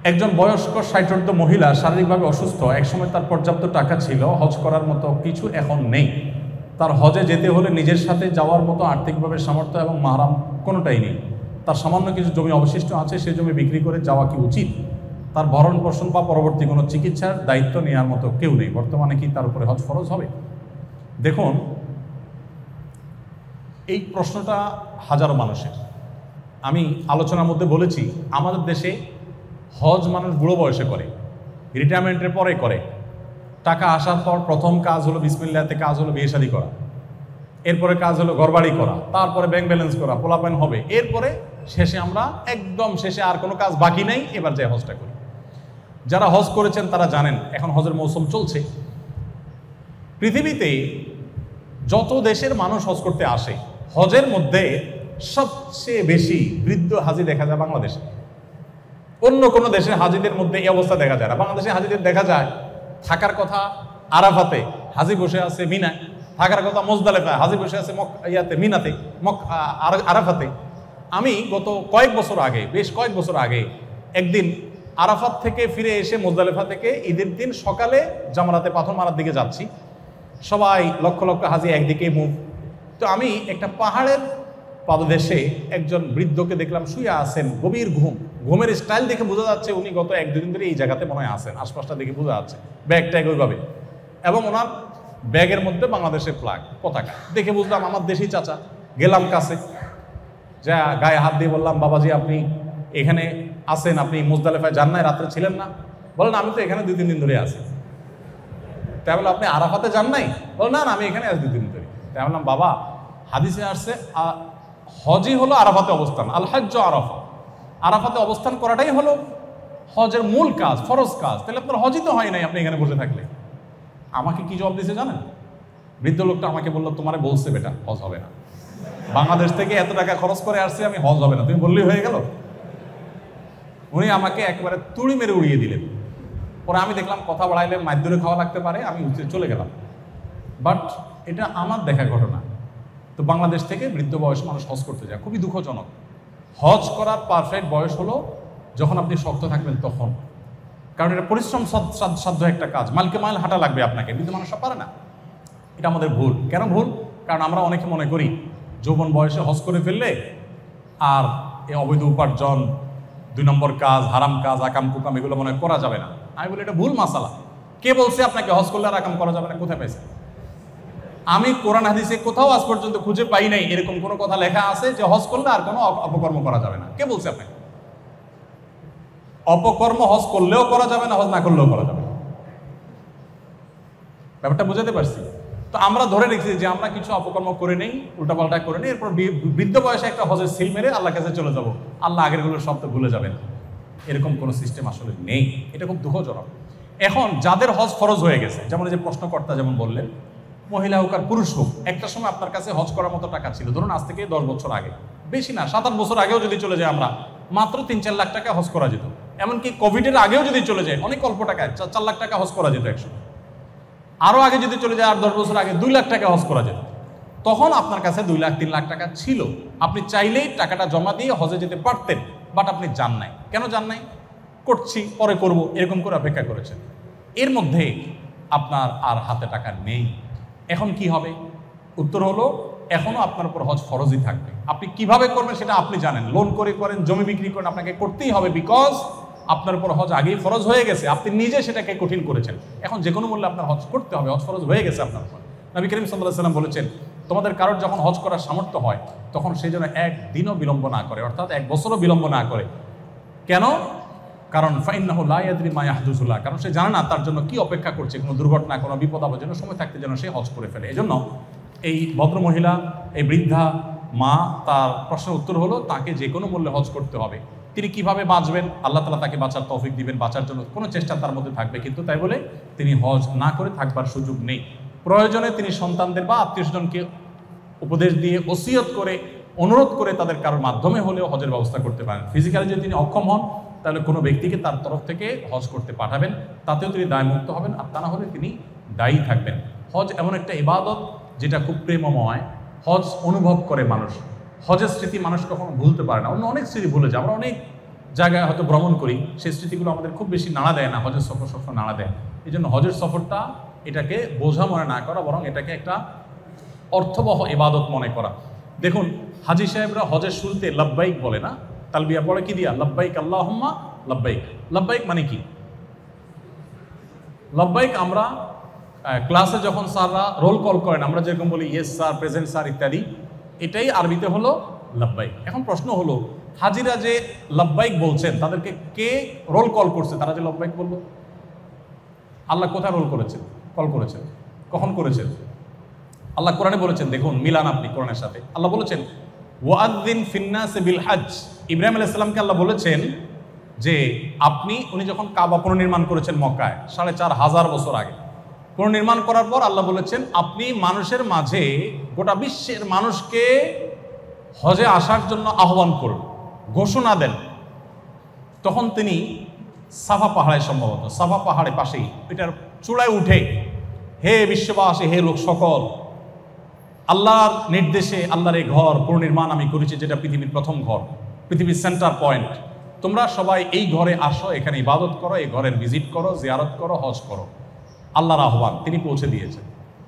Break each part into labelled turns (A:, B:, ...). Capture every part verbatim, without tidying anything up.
A: একজন বয়স্ক ষাটোর্ধ্ব মহিলা শারীরিকভাবে অসুস্থ, একসময় তার পর্যাপ্ত টাকা ছিল, হজ করার মতো কিছু এখন নেই। তার হজে যেতে হলে নিজের সাথে যাওয়ার মতো আর্থিকভাবে সামর্থ্য এবং মাহরাম কোনোটাই নেই। তার সামান্য কিছু জমি অবশিষ্ট আছে, সে জমি বিক্রি করে যাওয়া কি উচিত? তার ভরণ পোষণ বা পরবর্তী কোনো চিকিৎসার দায়িত্ব নেওয়ার মতো কেউ নেই, বর্তমানে কি তার উপরে হজ ফরজ হবে? দেখুন, এই প্রশ্নটা হাজারো মানুষের। আমি আলোচনার মধ্যে বলেছি, আমাদের দেশে হজ মানুষ বুড়ো বয়সে করে, রিটায়ারমেন্টের পরে করে। টাকা আসার পর প্রথম কাজ হলো বিসমিল্লাহতে, কাজ হলো বিয়ে শাদী করা, এরপরে কাজ হলো ঘরবাড়ি করা, তারপরে ব্যাংক ব্যালেন্স করা, পোলাপান হবে, এরপরে শেষে আমরা একদম শেষে আর কোনো কাজ বাকি নেই, এবার যে হজটা করি। যারা হজ করেছেন তারা জানেন এখন হজের মৌসুম চলছে। পৃথিবীতে যত দেশের মানুষ হজ করতে আসে, হজের মধ্যে সবচেয়ে বেশি বৃদ্ধ হাজি দেখা যায় বাংলাদেশে। অন্য কোনো দেশের হাজিদের মধ্যে এই অবস্থা দেখা যায় না। বাংলাদেশে হাজিদের দেখা যায় থাকার কথা আরাফাতে, হাজি বসে আছে মিনায়। থাকার কথা মুজদালিফায়, হাজি বসে আছে মক ইয়াতে মিনাতে, মক আরাফাতে। আমি গত কয়েক বছর আগে, বেশ কয়েক বছর আগে একদিন আরাফাত থেকে ফিরে এসে মুজদালিফা থেকে ঈদের দিন সকালে জামরাতে পাথর মারার দিকে যাচ্ছি। সবাই লক্ষ লক্ষ হাজি একদিকে মুভ। তো আমি একটা পাহাড়ের পাদদেশে একজন বৃদ্ধকে দেখলাম শুয়ে আছেন, গভীর ঘুম। ঘুমের স্টাইল দেখে বোঝা যাচ্ছে উনি গত এক দুদিন ধরে এই জায়গাতে মনে হয় আছেন, আশপাশটা দেখে বোঝা যাচ্ছে, ব্যাগ ট্যাগ ওইভাবে, এবং ওনার ব্যাগের মধ্যে বাংলাদেশের ফ্ল্যাগ, পতাকা। দেখে বুঝলাম আমার দেশি চাচা। গেলাম কাছে, যা গায়ে হাত দিয়ে বললাম, বাবাজি আপনি এখানে আছেন, আপনি মুজদালিফায় যান নাই, রাত্রে ছিলেন না? বলেন আমি তো এখানে দুই তিন দিন ধরে আছি। তাই বললাম আপনি আরাফাতে যান নাই? বল না না আমি এখানে আছি দুই দিন ধরে। তাই বললাম বাবা, হাদিসে আসছে হজই হলো আরাফাতে অবস্থান, আল হজ্জ আরাফা। আরাফাতে অবস্থান করাটাই হলো হজের মূল কাজ, ফরজ কাজ। তাহলে আপনার হজই তো হয় নাই আপনি এখানে বসে থাকলে। আমাকে কি জবাব দিয়েছে জানেন? বৃদ্ধ লোকটা আমাকে বললো, তোমারে বলছে বেটা হজ হবে না, বাংলাদেশ থেকে এত টাকা খরচ করে আসছে, আমি হজ হবে না, তুমি বললেই হয়ে গেল। উনি আমাকে একবারে তুড়ি মেরে উড়িয়ে দিলেন। পরে আমি দেখলাম কথা বাড়াইলে মাইদুরে খাওয়া লাগতে পারে, আমি চলে গেলাম। বাট এটা আমার দেখা ঘটনা। তো বাংলাদেশ থেকে বৃদ্ধ বয়স মানুষ হজ করতে যায়, খুবই দুঃখজনক। হজ করার পারফেক্ট বয়স হলো যখন আপনি শক্ত থাকবেন তখন, কারণ এটা পরিশ্রম সাধ্য একটা কাজ, মাইলকে মাইল হাঁটা লাগবে আপনাকে, বৃদ্ধ মানুষ সব পারে না। এটা আমাদের ভুল। কেন ভুল? কারণ আমরা অনেকে মনে করি যৌবন বয়সে হজ করে ফেললে আর এই অবৈধ উপার্জন, দুই নম্বর কাজ, হারাম কাজ, আকাম কুকাম এগুলো মনে করা যাবে না। আমি বলি এটা ভুল মাসালা। কে বলছে আপনাকে হজ করলে আর আকাম করা যাবে না? কোথায় পাইছে? আমি কোরআন হাদিসে কোথাও আজ পর্যন্ত খুঁজে পাই নাই এরকম কোনো কথা লেখা আছে যে হজ করলে আর কোনো অপকর্ম করা যাবে না। কে বলছে আপনাকে? অপকর্ম হজ করলেও করা যাবে না, হজ না করলেও করা যাবে না। ব্যাপারটা বুঝাতে পারছি? তো আমরা ধরে রেখেছি যে আমরা কিছু অপকর্ম করে নেই, উল্টাপাল্টা করে নেই, এরপর বৃদ্ধ বয়সে একটা হজের সিল মেরে আল্লাহ কাছে চলে যাব, আল্লাহ আগেরগুলো সব তো ভুলে যাবেন। এরকম কোনো সিস্টেম আসলে নেই। এটা খুব দুঃখজনক। এখন যাদের হজ ফরজ হয়ে গেছে, যেমন যে প্রশ্নকর্তা যেমন বললেন, মহিলা হোক আর পুরুষ হোক, একটা সময় আপনার কাছে হজ করার মতো টাকা ছিল, ধরুন আজ থেকে দশ বছর আগে, বেশি না সাত আট বছর আগেও যদি চলে যায় আমরা, মাত্র তিন চার লাখ টাকা হজ করা যেত। এমনকি কোভিডের আগেও যদি চলে যায় অনেক অল্প টাকায় চার লাখ টাকা হজ করা যেত একসময়। আরও আগে যদি চলে যায়, আর দশ বছর আগে দুই লাখ টাকা হজ করা যেত। তখন আপনার কাছে দুই লাখ তিন লাখ টাকা ছিল, আপনি চাইলেই টাকাটা জমা দিয়ে হজে যেতে পারতেন। বাট আপনি যান নাই। কেন যান নাই? করছি, পরে করব, এরকম করে অপেক্ষা করেছেন। এর মধ্যে আপনার আর হাতে টাকা নেই। এখন কি হবে? উত্তর হলো এখনো আপনার উপর হজ ফরজই থাকবে। আপনি কিভাবে করবেন সেটা আপনি জানেন। লোন করে করেন, জমি বিক্রি করেন, আপনাকে করতেই হবে, বিকজ আপনার উপর হজ আগেই ফরজ হয়ে গেছে। আপনি নিজে সেটাকে কঠিন করেছেন। এখন যে কোনো মূল্যে আপনার হজ করতে হবে, হজ ফরজ হয়ে গেছে আপনার উপর। নবী করিম সাল্লাল্লাহু আলাইহি ওয়াসাল্লাম বলেছেন, তোমাদের কারোর যখন হজ করার সামর্থ্য হয় তখন সেই জন্য একদিনও বিলম্ব না করে, অর্থাৎ এক বছরও বিলম্ব না করে। কেন? কারণ ফাইন্নাহু লা ইয়াদরি মা ইয়াহদুসু লাহু, কারণ সে জানে না তার জন্য কি অপেক্ষা করছে, কোনো দুর্ঘটনা, কোনো বিপদ আপদের জন্য সময় থাকতে যেন সে হজ করে ফেলে। এজন্য এই ভদ্রমহিলা, এই বৃদ্ধা মা, তার প্রশ্নের উত্তর হলো তাকে যে কোনো মূল্যে হজ করতে হবে। তিনি কিভাবে বাঁচবেন? আল্লাহ তাআলা তাকে বাঁচার তৌফিক দিবেন, বাঁচার জন্য কোনো চেষ্টা তার মধ্যে থাকবে, কিন্তু তাই বলে তিনি হজ না করে থাকবার সুযোগ নেই। প্রয়োজনে তিনি সন্তানদের বা আত্মীয়স্বজনকে উপদেশ দিয়ে, ওসিয়ত করে, অনুরোধ করে তাদের কারোর মাধ্যমে হলেও হজের ব্যবস্থা করতে পারেন। ফিজিক্যালি যদি তিনি অক্ষম হন তাহলে কোনো ব্যক্তিকে তার তরফ থেকে হজ করতে পাঠাবেন, তাতেও তিনি দায়মুক্ত হবেন। আর তা না হলে তিনি দায়ী থাকবেন। হজ এমন একটা ইবাদত যেটা খুব প্রেমময়। হজ অনুভব করে মানুষ, হজের স্মৃতি মানুষ কখনো ভুলতে পারে না। অন্য অনেক স্মৃতি ভুলে যায়। আমরা অনেক জায়গায় হয়তো ভ্রমণ করি, সেই স্মৃতিগুলো আমাদের খুব বেশি নাড়া দেয় না, হজের সফর সফর নাড়া দেয়। এই জন্য হজের সফরটা এটাকে বোঝা মনে না করা, বরং এটাকে একটা অর্থবহ ইবাদত মনে করা। দেখুন হাজি সাহেবরা হজের শুরুতে লাব্বাইক বলে না, তালবিয়া পড়ে কি দিয়া? লাব্বাইক আল্লাহুম্মা লাব্বাইক। লাব্বাইক মানে কি? লাব্বাইক আমরা ক্লাসে যখন স্যাররা রোল কল করেন আমরা যেরকম বলি ইয়েস স্যার, প্রেজেন্ট স্যার ইত্যাদি, এটাই আরবিতে হলো লাব্বাইক। এখন প্রশ্ন হলো হাজিরা যে লাব্বাইক বলছেন তাদেরকে কে রোল কল করছে? তারা যে লাব্বাইক বলবো, আল্লাহ কোথায় রোল করেছেন, কল করেছেন, কখন করেছেন? আল্লাহ কোরআনে বলেছেন, দেখুন মিলান আপনি কোরআনের সাথে। আল্লাহ বলেছেন ওয়াদ্দিন ফিন্নাসি বিল হজ। ইব্রাহিম আলাইহিস সালামকে আল্লাহ বলেছেন যে আপনি, উনি যখন কাবা পুনর্নির্মাণ করেছেন মক্কায় সাড়ে চার হাজার বছর আগে, পুনর্নির্মাণ করার পর আল্লাহ বলেছেন আপনি মানুষের মাঝে, গোটা বিশ্বের মানুষকে হজে আসার জন্য আহ্বান করুন, ঘোষণা দেন। তখন তিনি সাফা পাহাড়ে, সম্ভবত সাফা পাহাড়ে পাশেই এটার চূড়ায় উঠে, হে বিশ্ববাসী, হে লোক সকল, আল্লাহর নির্দেশে আল্লাহর এই ঘর পুনর্নির্মাণ আমি করেছি, যেটা পৃথিবীর প্রথম ঘর, পৃথিবীর সেন্টার পয়েন্ট। তোমরা সবাই এই ঘরে আসো, এখানে ইবাদত করো, এই ঘরের ভিজিট করো, জিয়ারত করো, হজ করো। আল্লাহর আহ্বান তিনি পৌঁছে দিয়েছেন।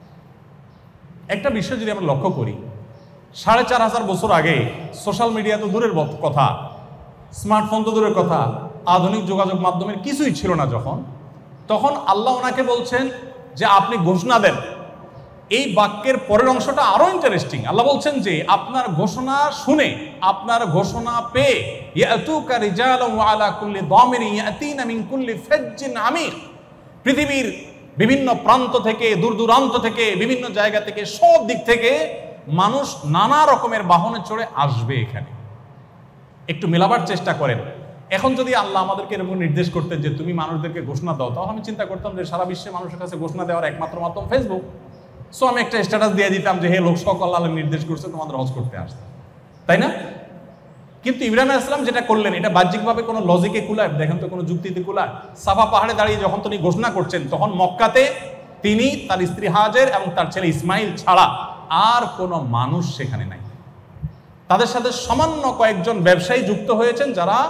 A: একটা বিষয় যদি আমরা লক্ষ্য করি, সাড়ে চার হাজার বছর আগে সোশ্যাল মিডিয়া তো দূরের কথা, স্মার্টফোন তো দূরের কথা, আধুনিক যোগাযোগ মাধ্যমের কিছুই ছিল না যখন, তখন আল্লাহ ওনাকে বলছেন যে আপনি ঘোষণা দেন। এই বাক্যের পরের অংশটা আরো ইন্টারেস্টিং। আল্লাহ বলছেন যে আপনার ঘোষণা শুনে, আপনার ঘোষণা পেয়ে, ইয়াতুকা রিজালুন ওয়া আলা কুল্লি দামিরিন ইয়াতিনা মিন কুল্লি ফাজ্জিন আমিক, পৃথিবীর বিভিন্ন প্রান্ত থেকে, দূর দূরান্ত থেকে, বিভিন্ন জায়গা থেকে, সব দিক থেকে মানুষ নানা রকমের বাহনে চড়ে আসবে এখানে। একটু মেলাবার চেষ্টা করেন। এখন যদি আল্লাহ আমাদেরকে এরকম নির্দেশ করতেন যে তুমি মানুষদেরকে ঘোষণা দাও, তাহলে আমি চিন্তা করতাম যে সারা বিশ্বে মানুষের কাছে ঘোষণা দেওয়ার একমাত্র মাধ্যম ফেসবুক। সো আমি একটা স্ট্যাটাস দিয়ে দিতাম যে হে লোক সকল, আল্লাহ নির্দেশ করছে তোমাদের হজ করতে আসতে, তাই না? কিন্তু ইব্রাহিম আলাইহিস সালাম যেটা করলেন, এটা বাহ্যিকভাবে কোনো লজিকে কুলায়, দেখেন তো কোনো যুক্তিতে কুলায়? সাফা পাহাড়ে দাঁড়িয়ে যখন তিনি ঘোষণা করছেন, তখন মক্কাতে তিনি, তার স্ত্রী হাজের এবং তার ছেলে ইসমাইল ছাড়া আর কোনো মানুষ সেখানে নাই। তাদের সাথে সামান্য কয়েকজন ব্যবসায়ী যুক্ত হয়েছেন, যারা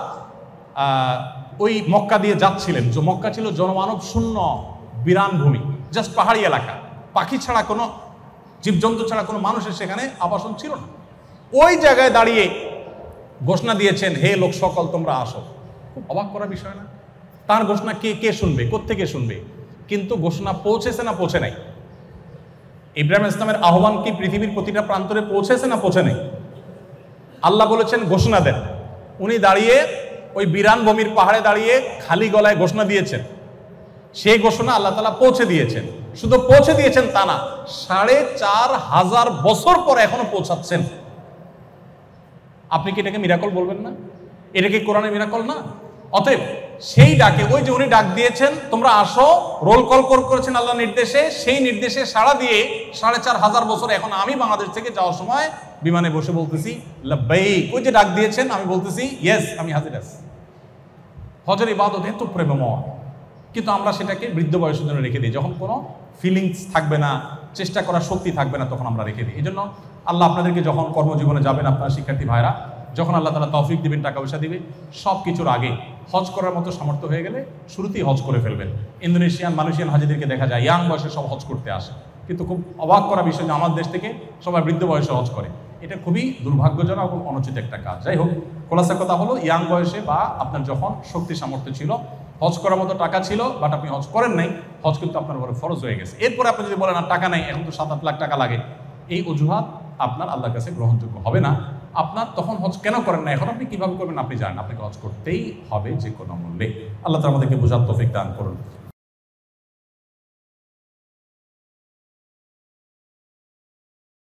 A: ওই মক্কা দিয়ে যাচ্ছিলেন। যে মক্কা ছিল জনমানব শূন্য বিরান ভূমি, জাস্ট পাহাড়ি এলাকা, পাখি ছাড়া কোনো জীবজন্তু ছাড়া কোনো মানুষের সেখানে আবাসন ছিল না। ওই জায়গায় দাঁড়িয়ে ঘোষণা দিয়েছেন হে লোক সকল তোমরা আসো। খুব অবাক করার বিষয় না? তার ঘোষণা কে কে শুনবে, কোত্থেকে শুনবে? কিন্তু ঘোষণা পৌঁছেছে না পৌঁছে নাই? ইব্রাহিম ইসলামের আহ্বান কি পৃথিবীর প্রতিটা প্রান্তরে পৌঁছেছে না পৌঁছে নাই? আল্লাহ বলেছেন ঘোষণা দেন। উনি দাঁড়িয়ে ওই বিরান ভূমির পাহাড়ে দাঁড়িয়ে খালি গলায় ঘোষণা দিয়েছেন। সেই ঘোষণা আল্লাহ তাআলা পৌঁছে দিয়েছেন। শুধু পৌঁছে দিয়েছেন তা না, সাড়ে চার হাজার বছর পরে এখনো পৌঁছাচ্ছেন। আপনি কি এটাকে মিরাকল বলবেন না? এটা কি কোরআনের মিরাকল না? অতএব সেই ডাকে, ওই যে উনি ডাক দিয়েছেন তোমরা আসো, রোল কল করেছেন আল্লাহ নির্দেশে, সেই নির্দেশে সাড়া দিয়ে সাড়ে চার হাজার বছর এখন আমি বাংলাদেশ থেকে যাওয়ার সময় বিমানে বসে বলতেছি লাব্বাইক। ওই যে ডাক দিয়েছেন আমি বলতেছি ইয়েস, আমি হাজির আছি। হজের ইবাদত এত প্রেমময়, কিন্তু আমরা সেটাকে বৃদ্ধ বয়সের জন্য রেখে দিই। যখন কোনো ফিলিংস থাকবে না, চেষ্টা করার শক্তি থাকবে না, তখন আমরা রেখে দিই। এই জন্য আল্লাহ আপনাদেরকে যখন কর্মজীবনে যাবেন, আপনার শিক্ষার্থী ভাইরা, যখন আল্লাহ তাআলা তৌফিক দিবেন, টাকা পয়সা দিবে, সব কিছুর আগে হজ করার মতো সামর্থ্য হয়ে গেলে শুরুতেই হজ করে ফেলবেন। ইন্দোনেশিয়ান, মালয়েশিয়ান হাজিদেরকে দেখা যায় ইয়াং বয়সে সব হজ করতে আসে, কিন্তু খুব অবাক করা বিষয় যে আমার দেশ থেকে সবাই বৃদ্ধ বয়সে হজ করে। এটা খুবই দুর্ভাগ্যজনক এবং অনুচিত একটা কাজ। যাই হোক, খোলাসা কথা হলো, ইয়াং বয়সে বা আপনার যখন শক্তি সামর্থ্য ছিল, হজ করার মতো টাকা ছিল, বাট আপনি হজ করেন নাই, হজ কিন্তু আপনার উপরে ফরজ হয়ে গেছে। এরপরে আপনি যদি বলেন আর টাকা নাই, এখন তো সাত আট লাখ টাকা লাগে, এই অজুহাত আপনার আল্লাহর কাছে গ্রহণযোগ্য হবে না। আপনার তখন হজ কেন করেন না, এখন আপনি কিভাবে করবেন আপনি জানেন, আপনাকে হজ করতেই হবে যে কোনো মূল্যে। আল্লাহ তাআলা আমাদেরকে বোঝার তৌফিক দান করুন।